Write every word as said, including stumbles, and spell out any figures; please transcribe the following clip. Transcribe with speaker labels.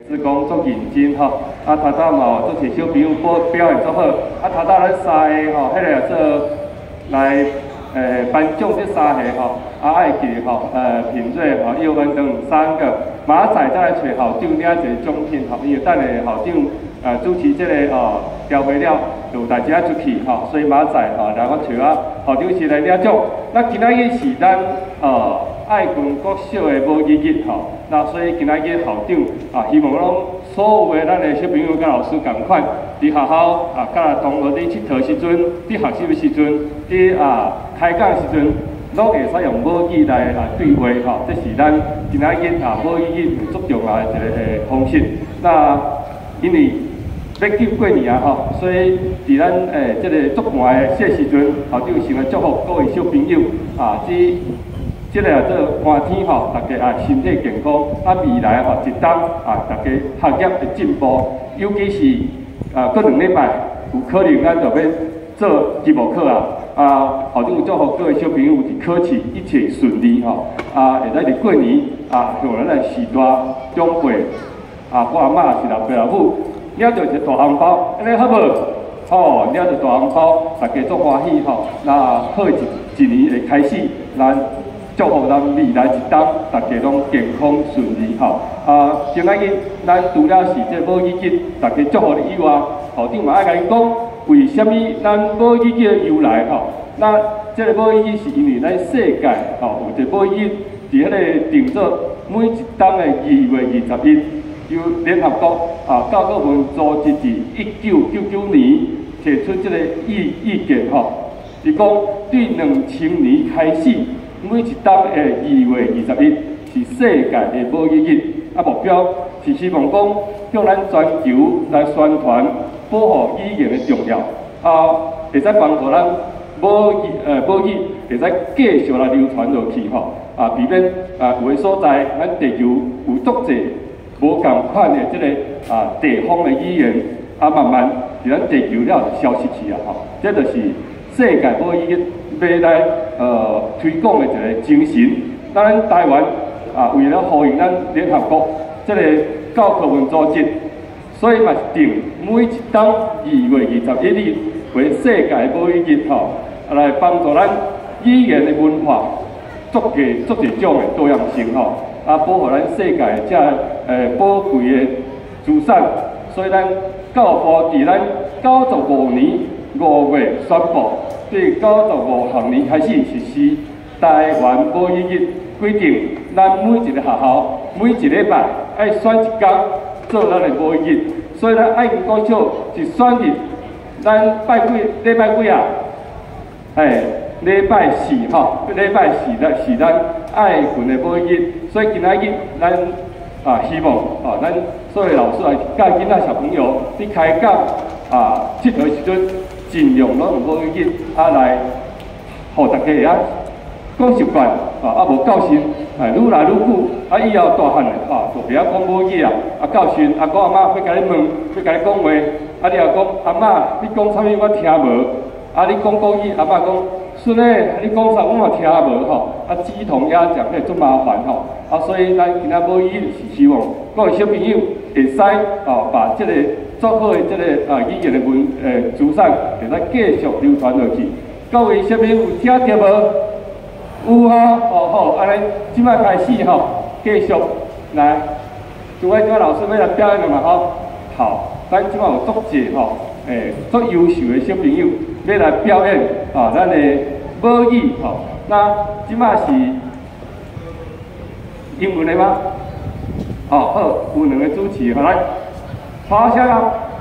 Speaker 1: 是讲足认真吼，啊，头早嘛做些小朋友表表现足好，啊，头早咱三个吼，迄个做来诶颁奖这三个吼，啊，爱记吼，呃，品瑞吼、佑恩等三个，马仔再来找校长领一个奖品吼，因为等下校长呃主持这个哦调会了，就大家出去吼，所以马仔吼，然后找啊校长是来领奖。那今仔日是咱呃爱群国小的母语日吼。 那所以今仔日校长啊，希望拢所有的咱的小朋友甲老师共款，伫学校啊，甲同学伫佚佗时阵，伫学习的时阵，伫啊开讲时阵，拢会使用母语来啊对话吼，这是咱今仔日啊母语日最重要的一个诶方式。那因为要救过年啊吼，所以伫咱诶即个足寒的这时阵，校长先来祝福各位小朋友啊，即。 即个啊，做寒天吼，大家啊身体健康，啊未来吼一冬啊，大家学业会进步，尤其是啊，过两礼拜有可能咱就要做期末考啊，啊，校长祝福各位小朋友伫考试一切顺利吼，啊，会使伫过年啊，向咱来时大长辈啊，我阿嬷是老爸老母，领到一个大红包，安尼好无？哦，领到大红包，大家足欢喜吼，那好一一年会开始，咱。 祝福咱未来一冬，大家拢健康顺利吼。啊，今仔日咱除了是这母语日，大家祝福以外，校长嘛爱甲你讲，为什么咱母语日的由来吼？那这个母语日是因为咱世界吼有一个母语日，伫迄个定做每一冬的二月二十一，由联合国啊教科文组织伫一九九九年提出这个意意见吼，是讲对两千年开始。 每一冬的二月二十一是世界的母语日，啊目标是希望讲向咱全球来宣传保护语言的重要，啊，会使帮助咱母语呃母语会使继续来流传落去吼，啊避免啊有个所在咱地球有足侪无共款的即个啊地方的语言，啊慢慢伫咱地球了就消失去啊吼，这就是世界母语日。 要来呃推广的一个精神，咱台湾啊为了呼应咱联合国这个教科文组织，所以嘛是定每一冬二月二十一日为世界母语日吼，来帮助咱语言的文化足个足一种的多样性吼，啊保护咱世界这呃宝贵的资产，所以咱教部伫咱九十五年五月宣布。 对九十五学年开始实施台湾母语日，规定咱每一个学校每一礼拜爱选一天做咱的母语日，所以咱爱国高小是选日，咱拜几礼拜几啊？哎，礼拜四吼，礼拜四咱是咱爱群的母语日，所以今仔日咱啊希望啊咱所有老师来教囡仔小朋友伫开讲啊佚佗时阵。 尽量拢用母语日啊来，互大家会晓讲习惯啊，啊无教训，哎愈来愈久，啊以后大汉的啊，就袂晓讲母语啊，啊教训阿公阿妈要甲你问，要甲你讲话，啊你若讲阿嬷你讲啥物我听无，啊你讲国语阿嬷讲孙诶，你讲啥我嘛听无吼，啊鸡同鸭讲迄足麻烦吼，啊所以咱今仔母语是希望各位小朋友会使哦把这个。 做好的这个啊语言的文呃资产，会使继续流传落去。各位小朋友有听到无？有哈，哦好，安尼即摆开始吼，继续来。诸位各位老师要来表演了嘛吼？好，咱即摆有足济吼，诶，足优秀的小朋友要来表演啊，咱的母语吼。那即摆是英文的吗？哦好，有两个主持，好来。 好，下来。